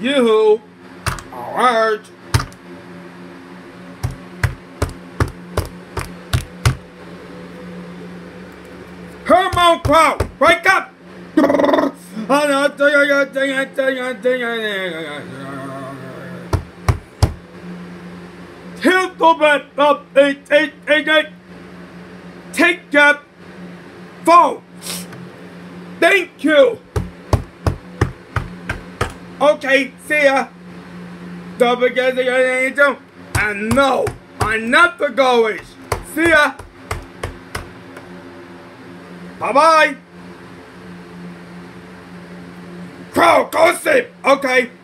Yoo-hoo. Alright. Come on, Crow! Wake up! Gentlemen of 8888, take your phone. Thank you. Okay, see ya. Don't forget to get an angel. And no, I'm not the goalies. See ya. Bye-bye. Crow, go sleep. Okay.